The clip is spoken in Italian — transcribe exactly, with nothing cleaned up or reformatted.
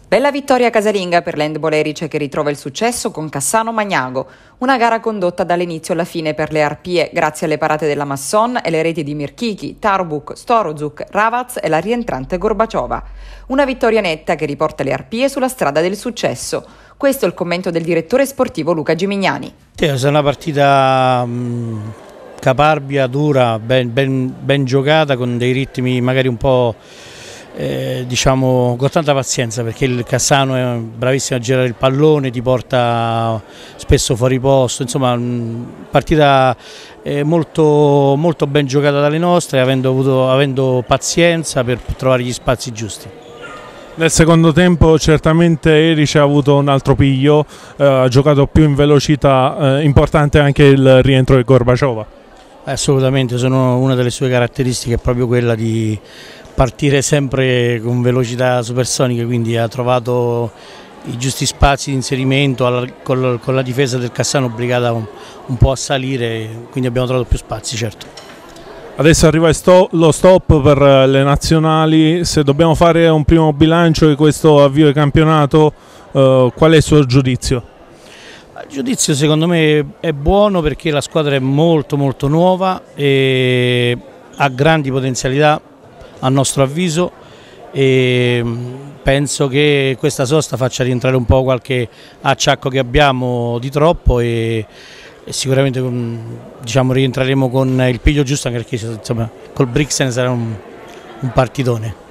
Bella vittoria casalinga per l'handball Erice che ritrova il successo con Cassano Magnago, una gara condotta dall'inizio alla fine per le Arpie grazie alle parate della Masson e le reti di Mirchichi, Tarbuk, Storozuk, Ravaz e la rientrante Gorbaciova. Una vittoria netta che riporta le Arpie sulla strada del successo. Questo è il commento del direttore sportivo Luca Gimignani. È una partita mh, caparbia, dura, ben, ben, ben giocata, con dei ritmi magari un po' Eh, diciamo con tanta pazienza, perché il Cassano è bravissimo a girare il pallone, ti porta spesso fuori posto, insomma partita eh, molto, molto ben giocata dalle nostre, avendo, avuto, avendo pazienza per trovare gli spazi giusti. Nel secondo tempo certamente Erice ha avuto un altro piglio, eh, ha giocato più in velocità, eh, importante anche il rientro di Gorbaciova. Assolutamente, sono una delle sue caratteristiche è proprio quella di partire sempre con velocità supersoniche, quindi ha trovato i giusti spazi di inserimento alla, con, con la difesa del Cassano obbligata un, un po' a salire, quindi abbiamo trovato più spazi, certo. Adesso arriva lo stop per le nazionali, se dobbiamo fare un primo bilancio di questo avvio di campionato, eh, qual è il suo giudizio? Il giudizio secondo me è buono perché la squadra è molto molto nuova e ha grandi potenzialità a nostro avviso, e penso che questa sosta faccia rientrare un po' qualche acciacco che abbiamo di troppo e, e sicuramente diciamo, rientreremo con il piglio giusto, anche perché insomma, col Brixen sarà un, un partitone.